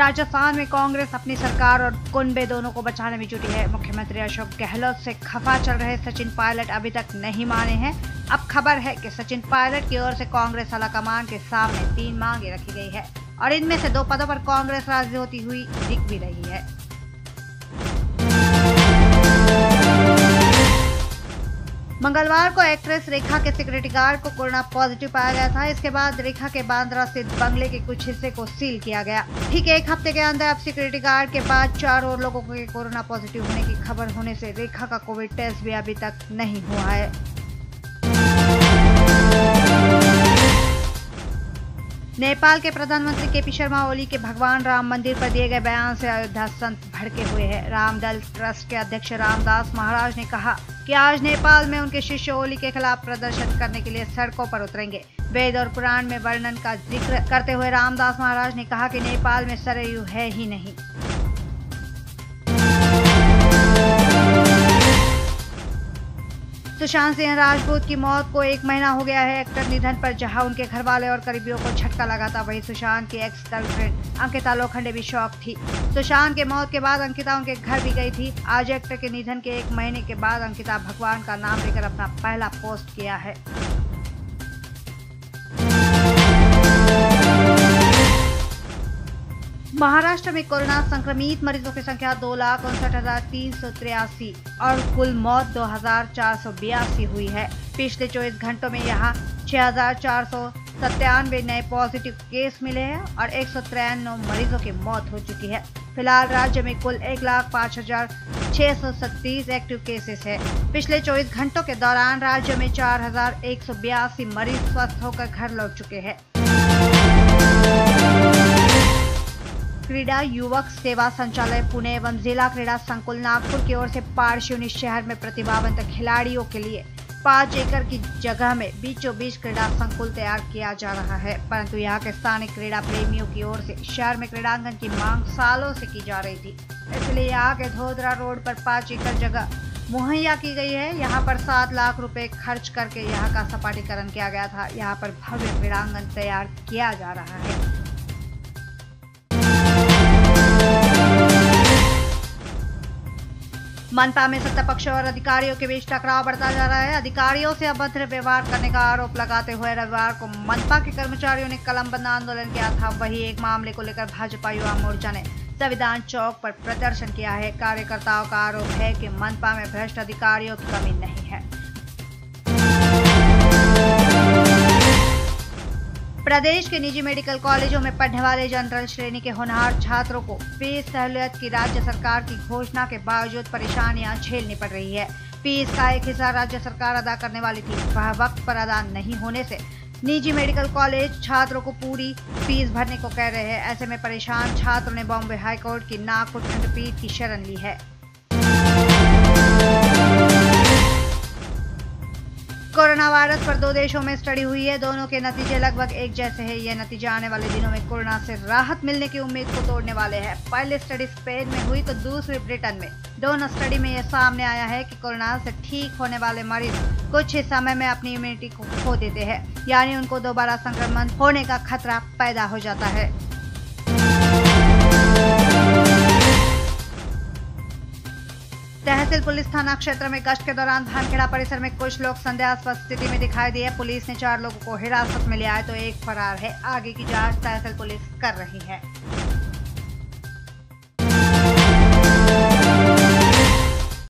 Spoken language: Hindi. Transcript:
राजस्थान में कांग्रेस अपनी सरकार और कुनबे दोनों को बचाने में जुटी है। मुख्यमंत्री अशोक गहलोत से खफा चल रहे सचिन पायलट अभी तक नहीं माने हैं। अब खबर है कि सचिन पायलट की ओर से कांग्रेस आलाकमान के सामने 3 मांगे रखी गई है और इनमें से 2 पदों पर कांग्रेस राजी होती हुई दिख भी रही है। मंगलवार को एक्ट्रेस रेखा के सिक्योरिटी गार्ड को कोरोना पॉजिटिव पाया गया था। इसके बाद रेखा के बांद्रा स्थित बंगले के कुछ हिस्से को सील किया गया। ठीक 1 हफ्ते के अंदर अब सिक्योरिटी गार्ड के बाद 4 और लोगों के कोरोना पॉजिटिव होने की खबर होने से रेखा का कोविड टेस्ट भी अभी तक नहीं हुआ है। नेपाल के प्रधानमंत्री केपी शर्मा ओली के भगवान राम मंदिर पर दिए गए बयान से अयोध्या संत भड़के हुए हैं। रामदल ट्रस्ट के अध्यक्ष रामदास महाराज ने कहा कि आज नेपाल में उनके शिष्य ओली के खिलाफ प्रदर्शन करने के लिए सड़कों पर उतरेंगे। वेद और पुराण में वर्णन का जिक्र करते हुए रामदास महाराज ने कहा कि नेपाल में सरयू है ही नहीं। सुशांत सिंह राजपूत की मौत को 1 महीना हो गया है। एक्टर निधन पर जहां उनके घर वाले और करीबियों को झटका लगा था, वहीं सुशांत की एक्स गर्लफ्रेंड अंकिता लोखंडे भी शॉक थी। सुशांत के मौत के बाद अंकिता उनके घर भी गई थी। आज एक्टर के निधन के 1 महीने के बाद अंकिता भगवान का नाम लेकर अपना पहला पोस्ट किया है। महाराष्ट्र में कोरोना संक्रमित मरीजों की संख्या 2,59,383 और कुल मौत 2,482 हुई है। पिछले 24 घंटों में यहां 6,497 नए पॉजिटिव केस मिले हैं और 193 मरीजों की मौत हो चुकी है। फिलहाल राज्य में कुल 1,05,637 एक्टिव केसेस है। पिछले 24 घंटों के दौरान राज्य में 4,182 मरीज स्वस्थ होकर घर लौट चुके हैं। क्रीडा युवक सेवा संचालय पुणे एवं जिला क्रीड़ा संकुल नागपुर की ओर से पारशिवनी शहर में प्रतिभावंत खिलाड़ियों के लिए 5 एकड़ की जगह में बीचों बीच क्रीड़ा संकुल तैयार किया जा रहा है, परंतु यहाँ के स्थानीय क्रीड़ा प्रेमियों की ओर से शहर में क्रीड़ांगन की मांग सालों से की जा रही थी। इसलिए यहाँ के धोदरा रोड पर 5 एकड़ जगह मुहैया की गई है। यहाँ पर 7 लाख रुपए खर्च करके यहाँ का सपाटीकरण किया गया था। यहाँ पर भव्य क्रीड़ांगन तैयार किया जा रहा है। मनपा में सत्ता पक्ष और अधिकारियों के बीच टकराव बढ़ता जा रहा है। अधिकारियों से अभद्र व्यवहार करने का आरोप लगाते हुए रविवार को मनपा के कर्मचारियों ने कलमबंद आंदोलन किया था। वहीं एक मामले को लेकर भाजपा युवा मोर्चा ने संविधान चौक पर प्रदर्शन किया है। कार्यकर्ताओं का आरोप है कि मनपा में भ्रष्ट अधिकारियों की कमी नहीं है। प्रदेश के निजी मेडिकल कॉलेजों में पढ़ने वाले जनरल श्रेणी के होनहार छात्रों को फीस सहूलियत की राज्य सरकार की घोषणा के बावजूद परेशानियां झेलनी पड़ रही है। फीस का एक हिस्सा राज्य सरकार अदा करने वाली थी, वह वक्त पर अदा नहीं होने से निजी मेडिकल कॉलेज छात्रों को पूरी फीस भरने को कह रहे हैं। ऐसे में परेशान छात्रों ने बॉम्बे हाईकोर्ट की नागपुर खंडपीठ की शरण ली है। कोरोना वायरस पर 2 देशों में स्टडी हुई है। दोनों के नतीजे लगभग एक जैसे हैं। ये नतीजे आने वाले दिनों में कोरोना से राहत मिलने की उम्मीद को तोड़ने वाले हैं। पहली स्टडी स्पेन में हुई तो दूसरी ब्रिटेन में। दोनों स्टडी में यह सामने आया है कि कोरोना से ठीक होने वाले मरीज कुछ ही समय में अपनी इम्यूनिटी को खो देते हैं, यानी उनको दोबारा संक्रमण होने का खतरा पैदा हो जाता है। तहसील पुलिस थाना क्षेत्र में गश्त के दौरान धानखेड़ा परिसर में कुछ लोग संदेहास्पद स्थिति में दिखाई दिए। पुलिस ने 4 लोगों को हिरासत में लिया है तो 1 फरार है। आगे की जांच तहसील पुलिस कर रही है।